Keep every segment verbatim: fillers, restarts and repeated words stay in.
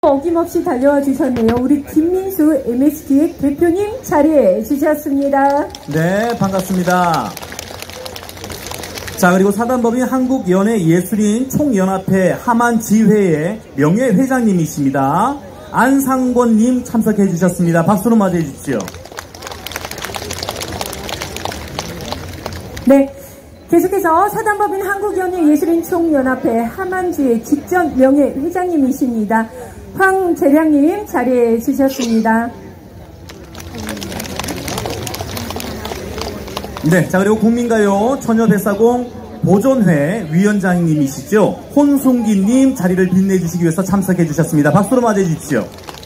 어김없이 달려와 주셨네요. 우리 김민수 엠에스기획 대표님 자리해 주셨습니다. 네, 반갑습니다. 자, 그리고 사단법인 한국연예예술인 총연합회 하만지회의 명예회장님이십니다. 안상권님 참석해 주셨습니다. 박수로 맞이해 주십시오. 네, 계속해서 사단법인 한국연예예술인 총연합회 하만지회 직전 명예회장님이십니다. 황재량님 자리해 주셨습니다. 네, 자, 그리고 국민가요 처녀대사공 보존회 위원장님이시죠. 혼송기님 자리를 빛내주시기 위해서 참석해 주셨습니다. 박수로 맞이해 주십시오.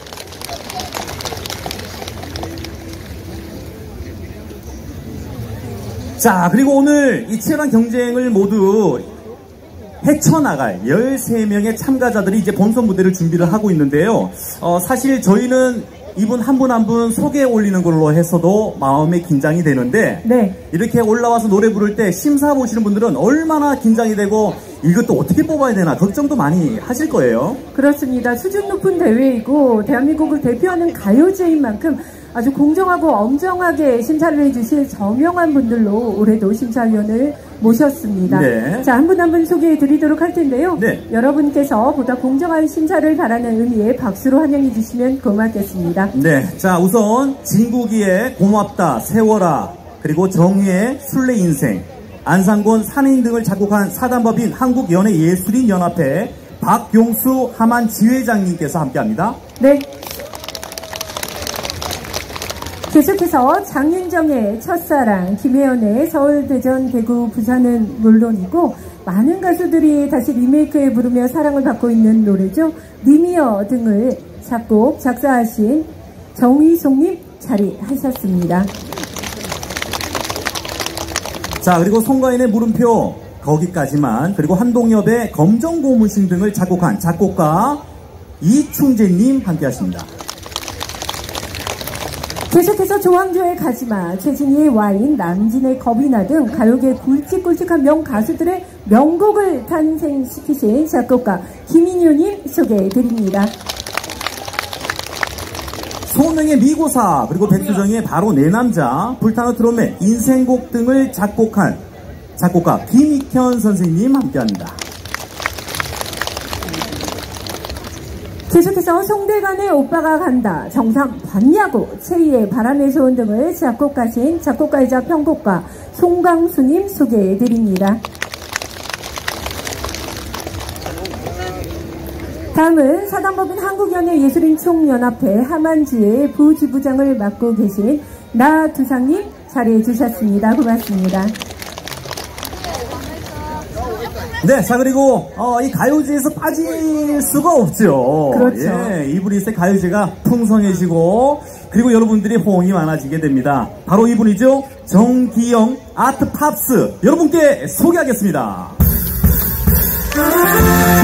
자, 그리고 오늘 이 치열한 경쟁을 모두 헤쳐나갈 열세 명의 참가자들이 이제 본선 무대를 준비를 하고 있는데요. 어, 사실 저희는 이분 한 분 한 분 소개해 올리는 걸로 해서도 마음에 긴장이 되는데, 네. 이렇게 올라와서 노래 부를 때 심사 보시는 분들은 얼마나 긴장이 되고 이것도 어떻게 뽑아야 되나 걱정도 많이 하실 거예요. 그렇습니다. 수준 높은 대회이고 대한민국을 대표하는 가요제인 만큼 아주 공정하고 엄정하게 심사를 해주실 저명한 분들로 올해도 심사위원을 모셨습니다. 네. 자, 한 분 한 분 소개해 드리도록 할 텐데요. 네. 여러분께서 보다 공정한 심사를 바라는 의미에 박수로 환영해 주시면 고맙겠습니다. 네. 자, 우선 진국이의 고맙다, 세워라, 그리고 정희의 술래 인생, 안상권 산행 등을 작곡한 사단법인 한국연예예술인연합회 박용수 하만 지회장님께서 함께합니다. 네. 계속해서 장윤정의 첫사랑, 김혜연의 서울, 대전, 대구, 부산은 물론이고 많은 가수들이 다시 리메이크해 부르며 사랑을 받고 있는 노래죠. 님이여 등을 작곡, 작사하신 정희송님 자리하셨습니다. 자, 그리고 송가인의 물음표 거기까지만, 그리고 한동엽의 검정고무신 등을 작곡한 작곡가 이충재님 함께하십니다. 계속해서 조항조의 가지마, 최진희의 와인, 남진의 겁이나 등 가요계 굵직굵직한 명가수들의 명곡을 탄생시키신 작곡가 김인효님 소개해드립니다. 소명의 미고사, 그리고 백수정의 바로 내 남자, 불타는 트롯의 인생곡 등을 작곡한 작곡가 김익현 선생님 함께합니다. 계속해서 송대관의 오빠가 간다, 정상 봤냐고, 최희의 바람의 소원 등을 작곡하신 작곡가이자 편곡가 송강수님 소개해드립니다. 다음은 사단법인 한국연예예술인 총연합회 하만지회 부지부장을 맡고 계신 나두상님 자리해 주셨습니다. 고맙습니다. 네, 자, 그리고 어, 이 가요제에서 빠질 수가 없죠. 그렇죠. 예, 이분이 있을 가요제가 풍성해지고, 그리고 여러분들이 호응이 많아지게 됩니다. 바로 이분이죠. 정기영 아트팝스 여러분께 소개하겠습니다.